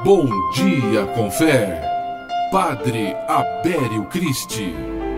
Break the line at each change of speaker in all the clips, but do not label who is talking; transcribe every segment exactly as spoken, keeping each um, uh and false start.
Bom Dia com Fé, Padre Abério Cristi.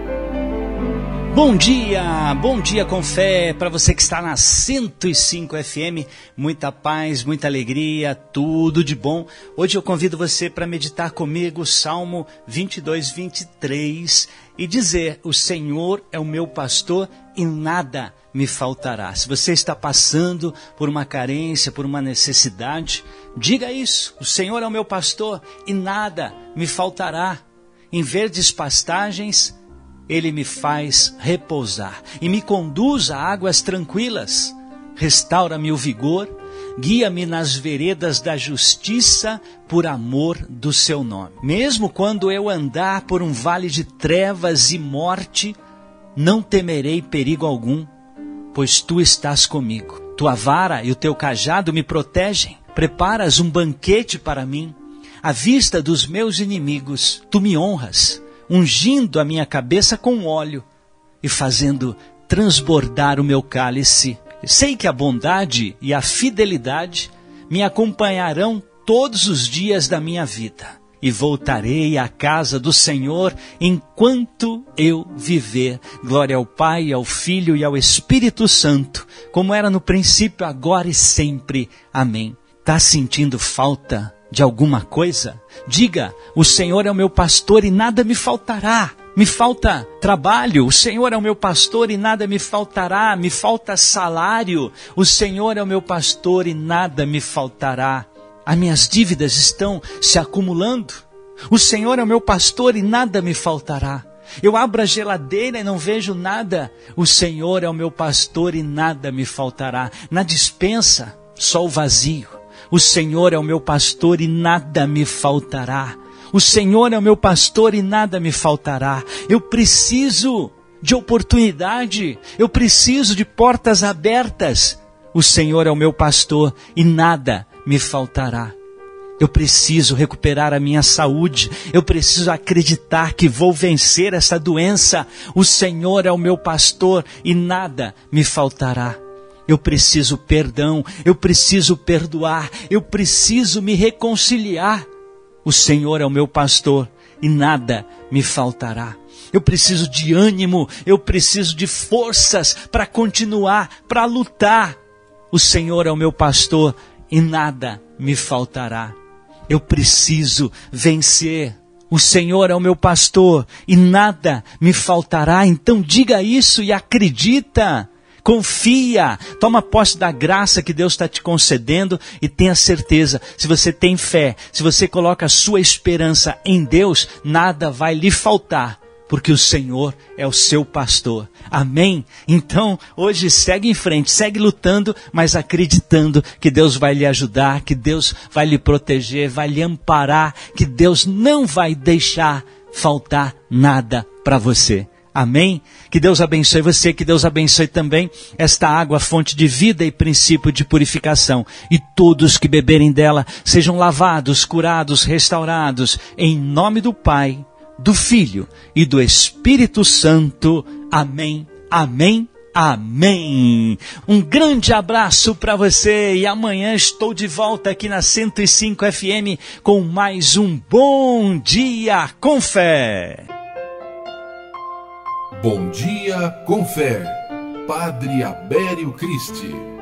Bom dia, bom dia com fé para você que está na cento e cinco F M, muita paz, muita alegria, tudo de bom. Hoje eu convido você para meditar comigo o Salmo vinte e dois, vinte e três e dizer: o Senhor é o meu pastor e nada me faltará. Se você está passando por uma carência, por uma necessidade, diga isso: o Senhor é o meu pastor e nada me faltará. Em verdes pastagens Ele me faz repousar e me conduz a águas tranquilas. Restaura-me o vigor, guia-me nas veredas da justiça por amor do seu nome. Mesmo quando eu andar por um vale de trevas e morte, não temerei perigo algum, pois tu estás comigo. Tua vara e o teu cajado me protegem. Preparas um banquete para mim, à vista dos meus inimigos. Tu me honras, ungindo a minha cabeça com óleo e fazendo transbordar o meu cálice. Sei que a bondade e a fidelidade me acompanharão todos os dias da minha vida, e voltarei à casa do Senhor enquanto eu viver. Glória ao Pai, ao Filho e ao Espírito Santo, como era no princípio, agora e sempre. Amém. Está sentindo falta de alguma coisa? Diga: o Senhor é o meu pastor e nada me faltará. Me falta trabalho, o Senhor é o meu pastor e nada me faltará. Me falta salário, o Senhor é o meu pastor e nada me faltará. As minhas dívidas estão se acumulando, o Senhor é o meu pastor e nada me faltará. Eu abro a geladeira e não vejo nada, o Senhor é o meu pastor e nada me faltará. Na despensa, só o vazio. O Senhor é o meu pastor e nada me faltará. O Senhor é o meu pastor e nada me faltará. Eu preciso de oportunidade. Eu preciso de portas abertas. O Senhor é o meu pastor e nada me faltará. Eu preciso recuperar a minha saúde. Eu preciso acreditar que vou vencer essa doença. O Senhor é o meu pastor e nada me faltará. Eu preciso perdão, eu preciso perdoar, eu preciso me reconciliar. O Senhor é o meu pastor e nada me faltará. Eu preciso de ânimo, eu preciso de forças para continuar, para lutar. O Senhor é o meu pastor e nada me faltará. Eu preciso vencer. O Senhor é o meu pastor e nada me faltará. Então diga isso e acredita. Confia, toma posse da graça que Deus está te concedendo e tenha certeza, se você tem fé, se você coloca a sua esperança em Deus, nada vai lhe faltar, porque o Senhor é o seu pastor. Amém? Então, hoje segue em frente, segue lutando, mas acreditando que Deus vai lhe ajudar, que Deus vai lhe proteger, vai lhe amparar, que Deus não vai deixar faltar nada para você. Amém? Que Deus abençoe você, que Deus abençoe também esta água, fonte de vida e princípio de purificação. E todos que beberem dela sejam lavados, curados, restaurados. Em nome do Pai, do Filho e do Espírito Santo. Amém, amém, amém. Um grande abraço para você e amanhã estou de volta aqui na cento e cinco F M com mais um Bom Dia com Fé.
Bom Dia com Fé, Padre Abério Cristi.